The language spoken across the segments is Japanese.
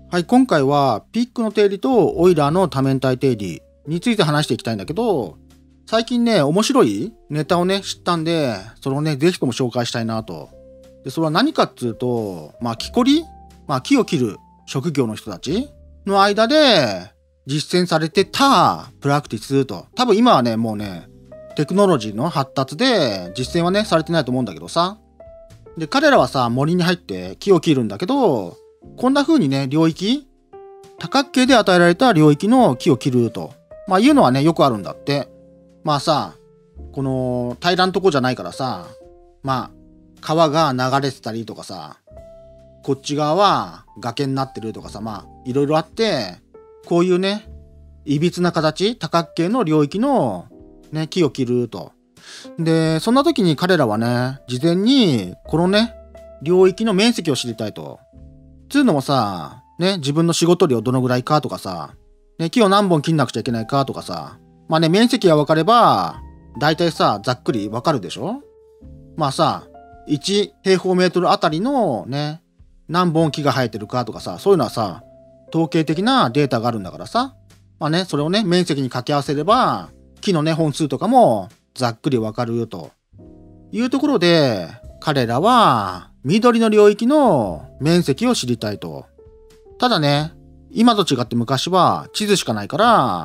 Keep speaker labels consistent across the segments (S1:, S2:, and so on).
S1: はい、今回はピックの定理とオイラーの多面体定理について話していきたいんだけど、最近ね、面白いネタをね、知ったんで、それをね、ぜひとも紹介したいなと。で、それは何かっつうと、木こり木を切る職業の人たちの間で実践されてたプラクティスと。多分今はね、もうね、テクノロジーの発達で実践はね、されてないと思うんだけどさ。で、彼らはさ、森に入って木を切るんだけど、こんな風にね、領域多角形で与えられた領域の木を切ると。いうのはね、よくあるんだって。この平らんとこじゃないからさ、川が流れてたりとかさ、こっち側は崖になってるとかさ、いろいろあって、こういうね、いびつな形、多角形の領域のね、木を切ると。で、そんな時に彼らはね、事前に、このね、領域の面積を知りたいと。つうのもさ、ね、自分の仕事量どのぐらいかとかさ、ね、木を何本切んなくちゃいけないかとかさ、面積が分かれば、だいたいさ、ざっくり分かるでしょ。1平方メートルあたりのね、何本木が生えてるかとかさ、そういうのはさ、統計的なデータがあるんだからさ、それをね、面積に掛け合わせれば、木のね、本数とかもざっくり分かるというところで、彼らは緑の領域の面積を知りたいと。ただね、今と違って昔は地図しかないから、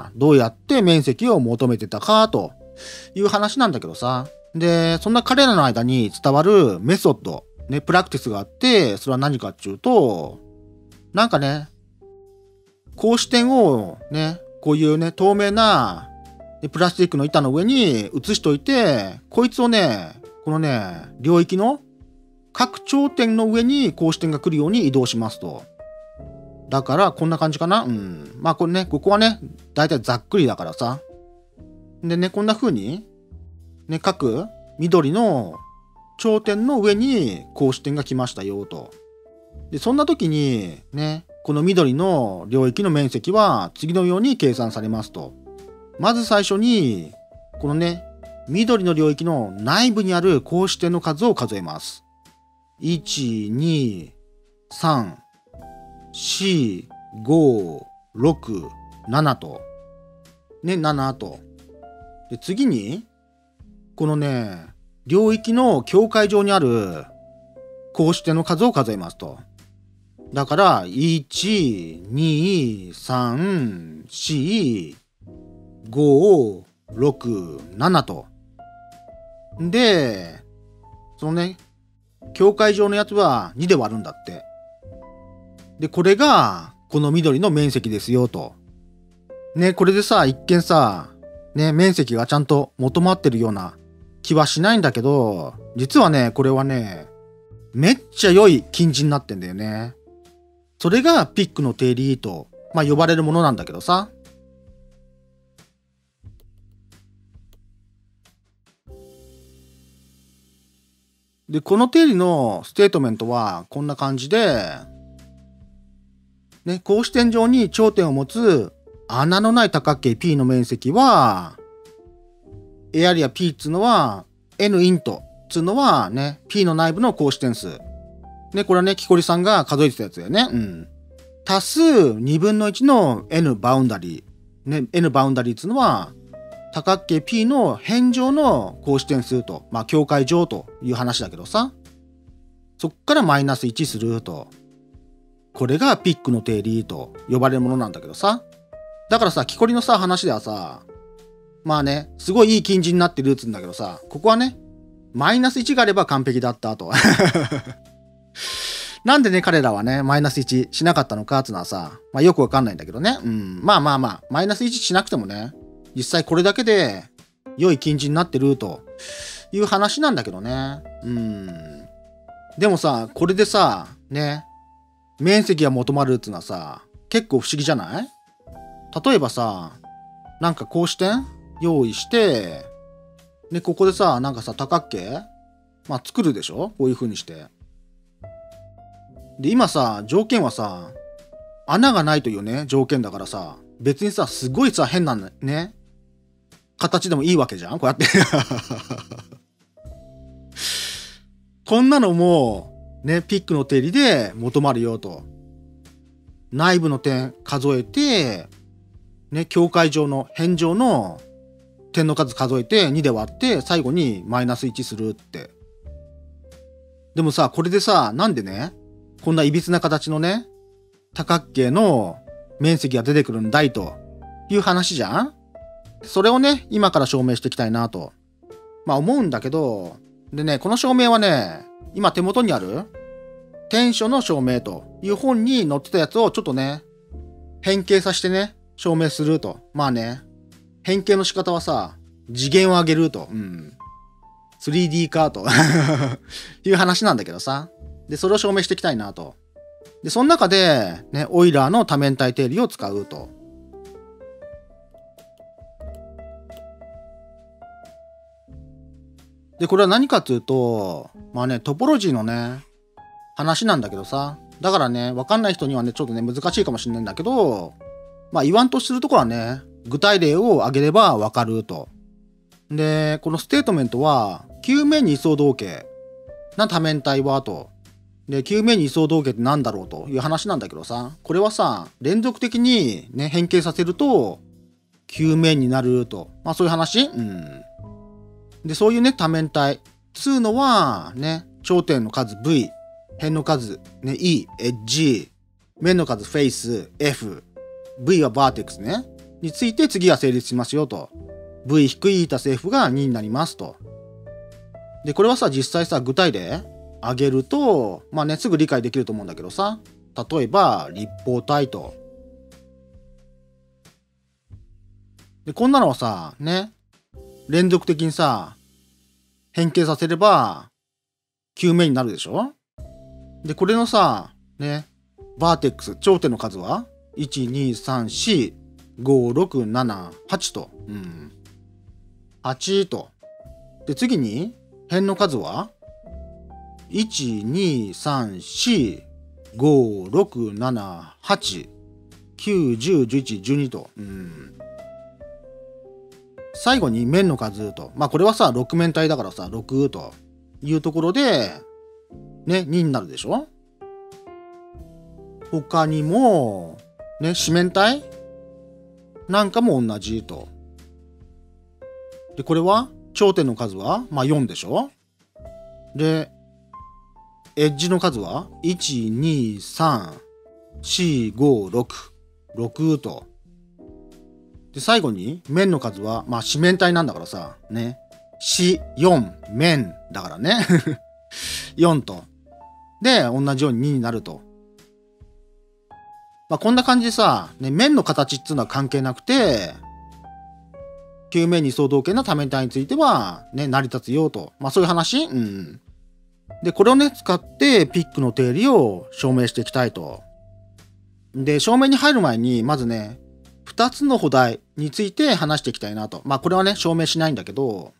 S1: どうやって面積を求めてたかという話なんだけどさ。で、そんな彼らの間に伝わるメソッド、ね、プラクティスがあって、それは何かっていうと、格子点をね、こういうね、透明なプラスチックの板の上に移しといて、こいつをね、このね、領域の各頂点の上に格子点が来るように移動しますと。だからこんな感じかな。これね、ここはね、だいたいざっくりだからさ。でね、こんな風にね、各緑の頂点の上に格子点が来ましたよと。で、そんな時にね、この緑の領域の面積は次のように計算されますと。まず最初に、このね、緑の領域の内部にある格子点の数を数えます。1、2、3、4、5、6、7と。ね、7と。で、次に、このね、領域の境界上にある格子点の数を数えますと。だから、1、2、3、4、5、6、7と。で、そのね、境界上のやつは2で割るんだって。で、これが、この緑の面積ですよと。ね、これでさ、一見さ、ね、面積がちゃんと求まってるような気はしないんだけど、実はね、これはね、めっちゃ良い近似になってんだよね。それがピックの定理と、呼ばれるものなんだけどさ。で、この定理のステートメントはこんな感じで、ね、格子点上に頂点を持つ穴のない多角形 P の面積は、エアリア P っつうのは N イントっつうのはね、P の内部の格子点数。ね、これはね、木こりさんが数えてたやつだよね。足す2分の1の N バウンダリー。ね、N バウンダリーっつうのは、多角形 P の辺上の格子点数と、境界上という話だけどさ。そっからマイナス1すると。これがピックの定理と呼ばれるものなんだけどさ。だからさ、木こりのさ、話ではさ、すごいいい近似になってるっつうんだけどさ、ここはね、マイナス1があれば完璧だったと。なんでね、彼らはね、マイナス1しなかったのかっつうのはさ、よくわかんないんだけどね。マイナス1しなくてもね、実際これだけで良い近似になってるという話なんだけどね。でもさ、これでさ、ね、面積が求まるっつうのはさ、結構不思議じゃない？例えばさ、格子点用意して、で、ここでさ、多角形作るでしょ？こういう風にして。で、今さ、条件はさ、穴がないというね、条件だからさ、別にさ、すごいさ、変なね、形でもいいわけじゃん？こうやって。こんなのも、ね、ピックの定理で求まるよと。 内部の点数えて、ね、境界上の辺上の点の数数えて2で割って最後にマイナス1するって。でもさ、これでさ、なんでね、こんないびつな形のね、多角形の面積が出てくるんだいという話じゃん。それをね、今から証明していきたいなと。思うんだけど、でね、この証明はね、今手元にある天書の証明という本に載ってたやつをちょっとね、変形させてね、証明すると。変形の仕方はさ、次元を上げると。3D 化という話なんだけどさ。で、それを証明していきたいなと。で、その中で、ね、オイラーの多面体定理を使うと。で、これは何かっていうと、トポロジーのね、話なんだけどさ。だからね、わかんない人にはね、ちょっとね、難しいかもしれないんだけど、言わんとするところはね、具体例を挙げればわかると。で、このステートメントは、球面二相同形な多面体はと。で、球面二相同形って何だろうという話なんだけどさ、これはさ、連続的にね、変形させると、球面になると。そういう話。で、そういうね、多面体。つうのは、ね、頂点の数 V、辺の数、ね、E、エッジ、面の数フェイス、F、V はバーテックスね。について次は成立しますよと。V-E たす F が2になりますと。で、これはさ、実際さ、具体例挙げると、すぐ理解できると思うんだけどさ。例えば、立方体と。で、こんなのはさ、ね、連続的にさ、変形させれば、球面になるでしょ。で、これのさ、ね、バーテックス、頂点の数は ?1、2、3、4、5、6、7、8と。8と。で、次に、辺の数は ?1、2、3、4、5、6、7、8、9、10、11、12と。最後に面の数と。これはさ、6面体だからさ、6というところで、ね、2になるでしょ。他にも、ね、四面体なんかも同じと。で、これは頂点の数は、4でしょ。で、エッジの数は、1、2、3、4、5、6。6と。で、最後に、面の数は、四面体なんだからさ、ね。四、4、面だからね。4と。で、同じように2になると。こんな感じでさ、ね、面の形っていうのは関係なくて、球面二相同形の多面体については、ね、成り立つよと。そういう話。で、これをね、使ってピックの定理を証明していきたいと。で、証明に入る前に、まずね、2つの補題について話していきたいなと。これはね、証明しないんだけど、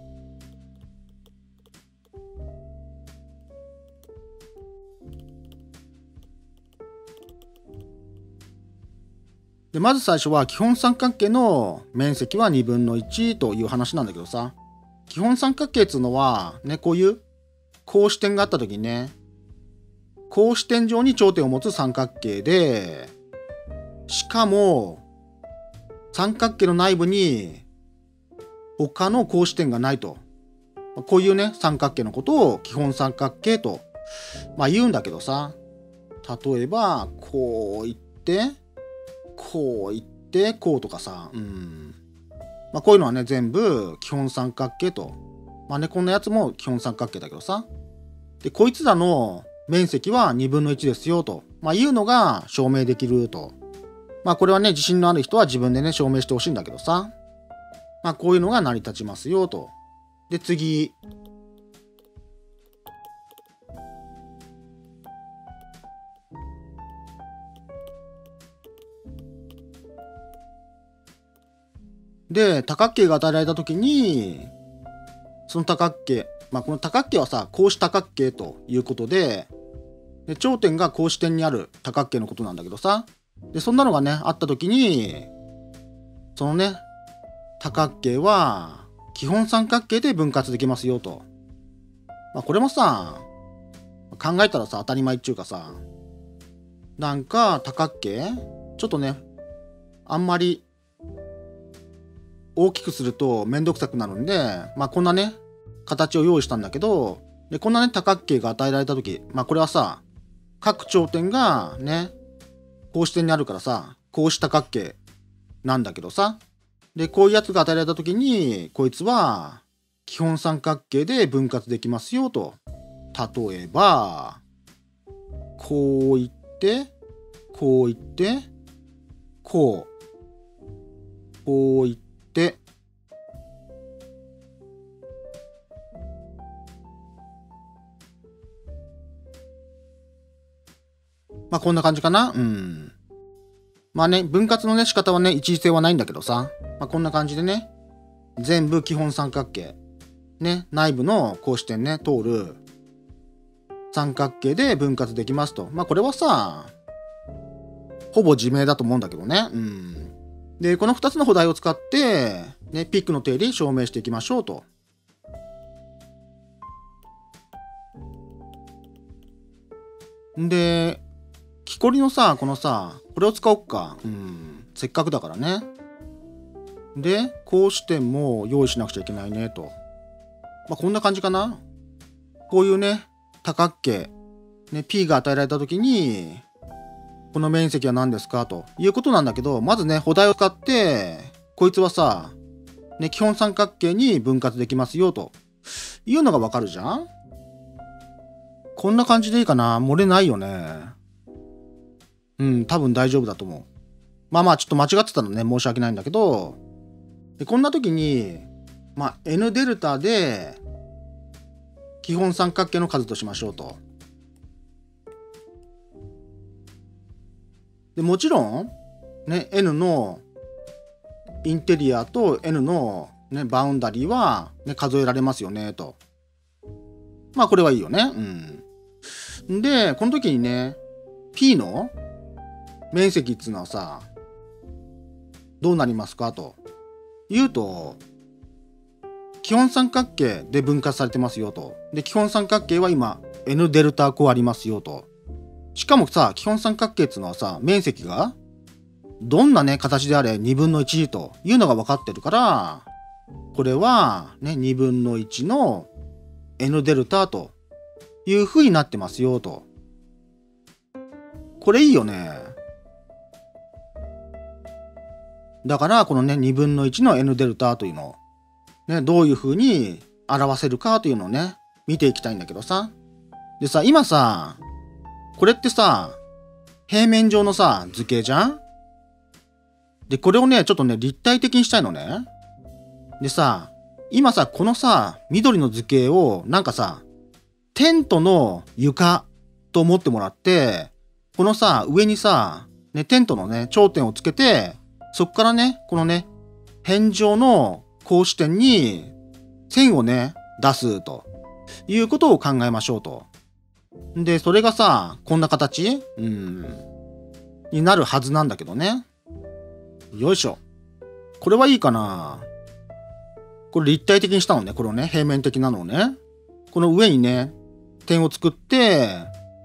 S1: で、まず最初は基本三角形の面積は2分の1という話なんだけどさ、基本三角形っていうのは、ね、こういう交視点があった時にね、交視点上に頂点を持つ三角形で、しかも、三角形の内部に他の交視点がないと。こういうね、三角形のことを基本三角形と、言うんだけどさ、例えば、こう言って、こう言って、こうとかさ、こういうのはね、全部基本三角形と。こんなやつも基本三角形だけどさ。で、こいつらの面積は2分の1ですよと、いうのが証明できると。これはね、自信のある人は自分でね、証明してほしいんだけどさ。こういうのが成り立ちますよと。で、次。で、多角形が与えられたときに、その多角形、この多角形はさ、格子多角形ということで、頂点が格子点にある多角形のことなんだけどさ。で、そんなのがね、あったときに、そのね、多角形は基本三角形で分割できますよと。これもさ、考えたらさ、当たり前っていうかさ、 なんか多角形ちょっとね、あんまり大きくするとめんどくさくなるんで、こんなね、形を用意したんだけど、で、こんなね、多角形が与えられたとき、これはさ、各頂点がね、格子点にあるからさ、格子多角形なんだけどさ、で、こういうやつが与えられたときに、こいつは基本三角形で分割できますよと。例えば、こういって、こういって、こういって、こんな感じかな。分割のね、仕方はね、一時性はないんだけどさ。こんな感じでね、全部基本三角形。ね、内部の格子点ね、通る三角形で分割できますと。これはさ、ほぼ自明だと思うんだけどね。で、この2つの補題を使って、ね、ピックの定理証明していきましょうと。で、木こりのさ、このさ、これを使おっか。せっかくだからね。で、格子点も用意しなくちゃいけないねと。こんな感じかな。こういうね、多角形、ね、P が与えられたときに、この面積は何ですかということなんだけど、まずね、補題を使って、こいつはさ、ね、基本三角形に分割できますよというのがわかるじゃん。こんな感じでいいかな。漏れないよね。多分大丈夫だと思う。ちょっと間違ってたのね、申し訳ないんだけど、でこんな時に、N デルタで、基本三角形の数としましょうと。でもちろん、ね、N のインテリアと N の、ね、バウンダリーは、ね、数えられますよねと。これはいいよね。で、この時にね、P の面積っていうのはさ、どうなりますかと言うと、基本三角形で分割されてますよと。で、基本三角形は今 N デルタ個ありますよと。しかもさ、基本三角形っていうのはさ、面積がどんなね、形であれ2分の1というのが分かってるから、これはね、2分の1の N デルタという風になってますよと。これいいよね。だから、このね、2分の1の N デルタというのを、ね、どういう風に表せるかというのをね、見ていきたいんだけどさ。でさ、今さ、これってさ、平面上のさ、図形じゃん？で、これをね、ちょっとね、立体的にしたいのね。でさ、今さ、このさ、緑の図形を、なんかさ、テントの床と思ってもらって、このさ、上にさ、ね、テントのね、頂点をつけて、そっからね、このね、辺状の格子点に線をね、出すということを考えましょうと。で、それがさ、こんな形になるはずなんだけどね。よいしょ。これはいいかな。これ立体的にしたのね。これをね、平面的なのをね。この上にね、点を作って、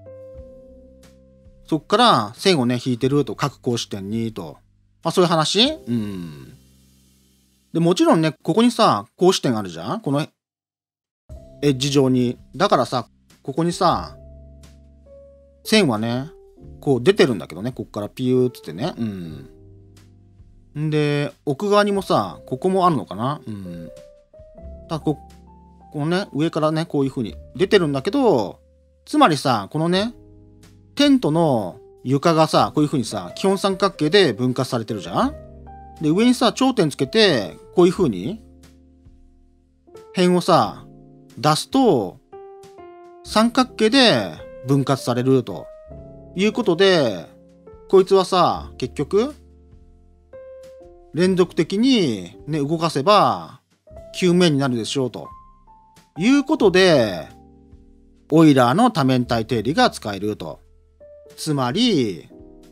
S1: そっから線をね、引いてると、各格子点にと。そういう話？で、もちろんね、ここにさ、格子点あるじゃん？このエッジ上に。だからさ、ここにさ、線はね、こう出てるんだけどね、こっからピューっつってね。んで、奥側にもさ、ここもあるのかな？だこのね、上からね、こういう風に出てるんだけど、つまりさ、このね、テントの床がさ、こういう風にさ、基本三角形で分割されてるじゃん？で、上にさ、頂点つけて、こういう風に、辺をさ、出すと、三角形で分割されるということで、こいつはさ、結局、連続的にね、動かせば、球面になるでしょうということで、オイラーの多面体定理が使えると。つまり、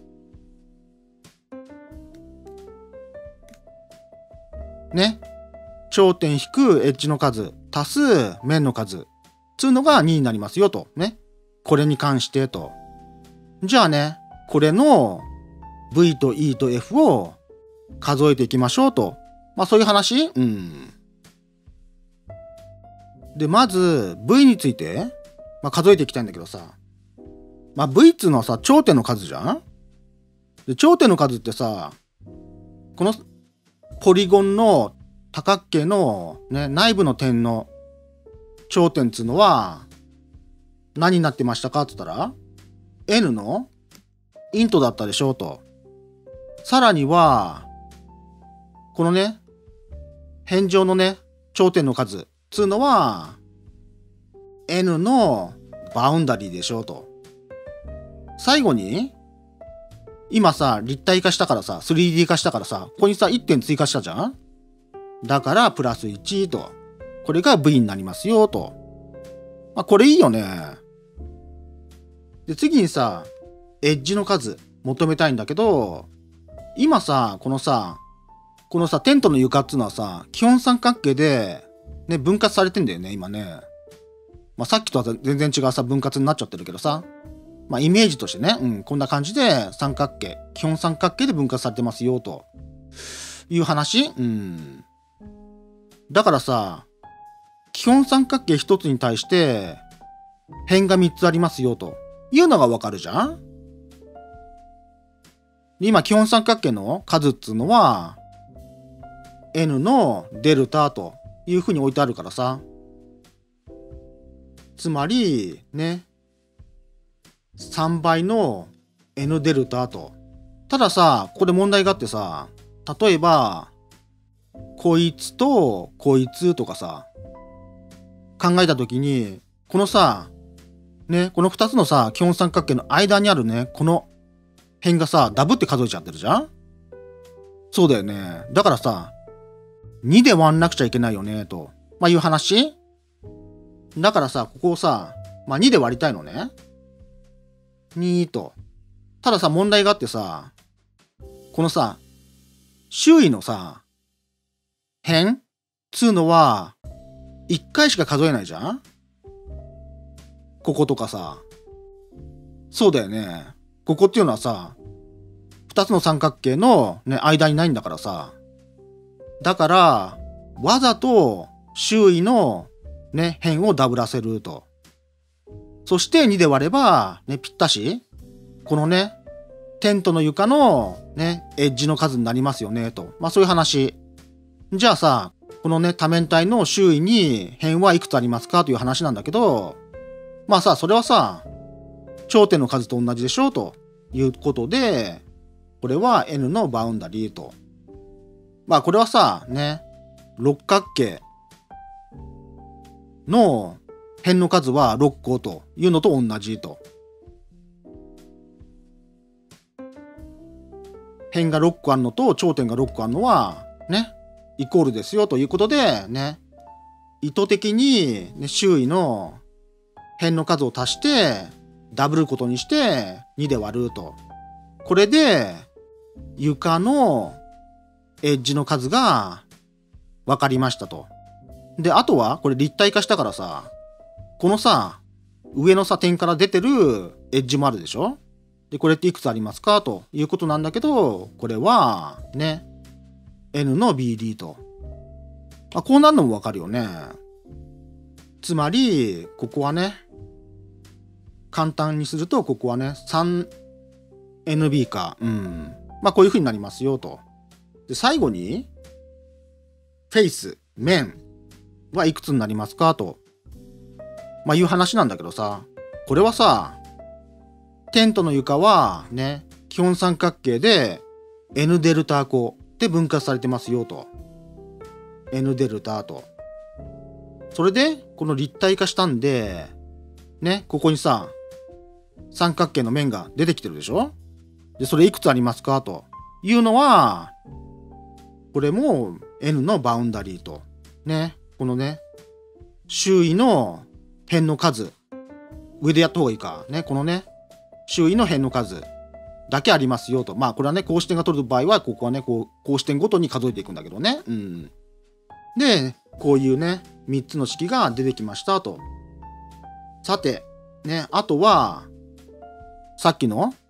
S1: ね、頂点引くエッジの数足す面の数つうのが2になりますよと。ね。これに関してと。じゃあね、 これの V と E と F を数えていきましょうと。まあそういう話？で、まず V について、数えていきたいんだけどさ。V っつうのはさ、頂点の数じゃん？で、頂点の数ってさ、このポリゴンの多角形のね、内部の点の頂点っつうのは何になってましたかって言ったら N のイントだったでしょうと。さらには、このね、辺上のね、頂点の数つうのは N のバウンダリーでしょうと。最後に、今さ、立体化したからさ、3D 化したからさ、ここにさ、1点追加したじゃん？だから、プラス1と。これが V になりますよと。これいいよね。で、次にさ、エッジの数求めたいんだけど、今さ、このさ、テントの床っつうのはさ、基本三角形で、ね、分割されてんだよね、今ね。さっきとは全然違うさ、分割になっちゃってるけどさ。イメージとしてね、こんな感じで三角形、基本三角形で分割されてますよ、という話？だからさ、基本三角形一つに対して、辺が3つありますよ、というのがわかるじゃん？今、基本三角形の数っつうのは、N のデルタというふうに置いてあるからさ。つまり、ね、3倍の N デルタと。たださ、ここで問題があってさ、例えば、こいつとこいつとかさ、考えたときに、このさ、ね、この2つのさ、基本三角形の間にあるね、この辺がさ、ダブって数えちゃってるじゃん？そうだよね。だからさ、2で割んなくちゃいけないよね、と。いう話？だからさ、ここをさ、2で割りたいのね。2と。たださ、問題があってさ、このさ、周囲のさ、辺つうのは、1回しか数えないじゃん？こことかさ。そうだよね。ここっていうのはさ、2つの三角形のね、間にないんだからさ。だから、わざと周囲のね、辺をダブらせると。そして2で割れば、ね、ぴったし、このね、テントの床のね、エッジの数になりますよね、と。そういう話。じゃあさ、このね、多面体の周囲に辺はいくつありますかという話なんだけど、それはさ、頂点の数と同じでしょうということで、これは N のバウンダリーと。これはさ、ね、六角形の辺の数は6個というのと同じと。辺が6個あるのと頂点が6個あるのは、ね、イコールですよということで、ね、意図的に、ね、周囲の辺の数を足して、ダブることにして2で割ると。これで、床のエッジの数が分かりましたと。で、あとは、これ立体化したからさ、このさ、上のさ、点から出てるエッジもあるでしょ？で、これっていくつありますかということなんだけど、これは、ね、N の BD と。こうなるのもわかるよね。つまり、ここはね、簡単にすると、ここはね、3NB か。こういう風になりますよと。で、最後に、フェイス、面はいくつになりますかと。いう話なんだけどさ、これはさ、テントの床はね、基本三角形で N デルタ個で分割されてますよと。N デルタと。それで、この立体化したんで、ね、ここにさ、三角形の面が出てきてるでしょ？で、それいくつありますかというのは、これも N のバウンダリーと。ね、このね、周囲の辺の数、上でやった方がいいか。ね、このね、周囲の辺の数だけありますよと。これはね、格子点が取る場合は、ここはね、格子点ごとに数えていくんだけどね。で、こういうね、3つの式が出てきましたと。さて、ね、あとは、さっきの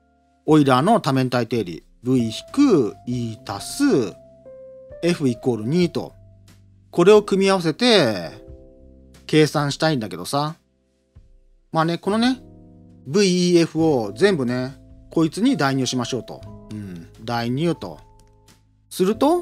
S1: オイラーの多面体定理 V-E 足す F イコール2と、これを組み合わせて計算したいんだけどさ。まあね、このね、VEF を全部ね、こいつに代入しましょうと。代入と。すると、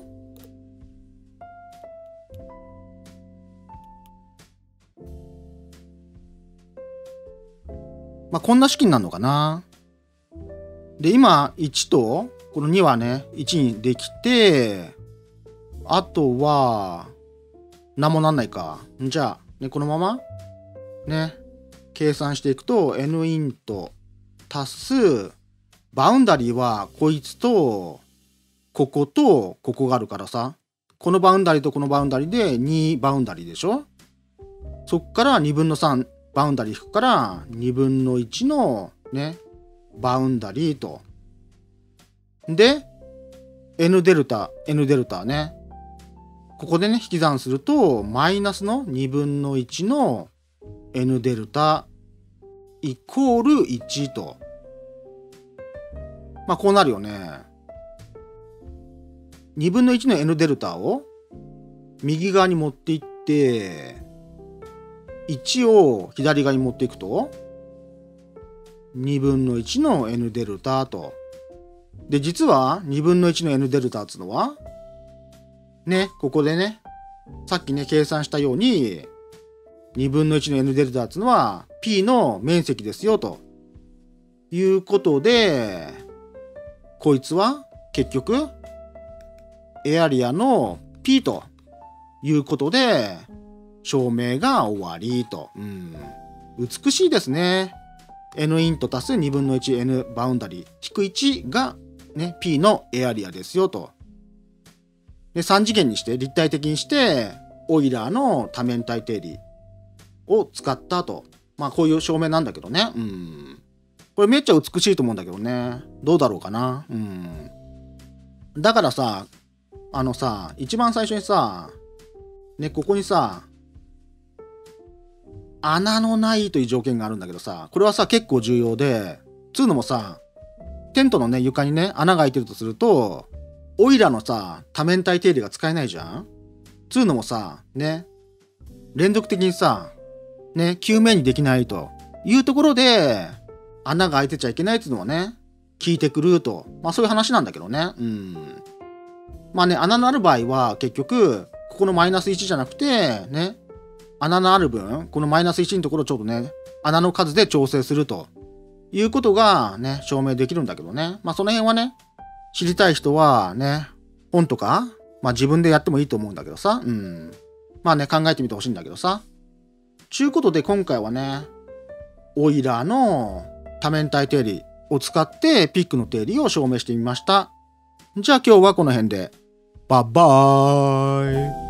S1: まあこんな式になるのかな。で、今、1と、この2はね、1にできて、あとは、何もなんないか。じゃあ、ね、このまま、ね、計算していくと、n イント足す、バウンダリーはこいつと、こことここがあるからさ、このバウンダリーとこのバウンダリーで2バウンダリーでしょ。そっから2分の3バウンダリー引くから2分の1のね、バウンダリーと。で、n デルタね。ここでね、引き算すると、マイナスの2分の1の n デルタイコール1と。まあ、こうなるよね。2分の1の n デルタを右側に持っていって、1を左側に持っていくと、2分の1の n デルタと。で、実は2分の1の n デルタっていうのは、ね、ここでね、さっきね、計算したように、2分の1の n デルタっていうのは P の面積ですよということで、こいつは結局エアリアの P ということで証明が終わりと。美しいですね。n イント足す2分の 1n バウンダリー引く1がね P のエアリアですよと。で3次元にして立体的にしてオイラーの多面体定理を使ったと。まあこういう証明なんだけどね。これめっちゃ美しいと思うんだけどね。どうだろうかな。だからさ、一番最初にさ、ね、ここにさ、穴のないという条件があるんだけどさ、これはさ、結構重要で、つうのもさ、テントのね、床にね、穴が開いてるとすると、オイラのさ、多面体定理が使えないじゃん。つうのもさ、ね、連続的にさ、ね、球面にできないというところで、穴が開いてちゃいけないっていうのはね、効いてくると。まあそういう話なんだけどね。まあね、穴のある場合は結局、ここのマイナス1じゃなくて、ね、穴のある分、このマイナス1のところをちょっとね、穴の数で調整するということがね、証明できるんだけどね。まあその辺はね、知りたい人はね、本とか、まあ自分でやってもいいと思うんだけどさ。まあね、考えてみてほしいんだけどさ。ちゅうことで今回はね、オイラーの多面体定理を使ってピックの定理を証明してみました。じゃあ今日はこの辺で。バイバーイ。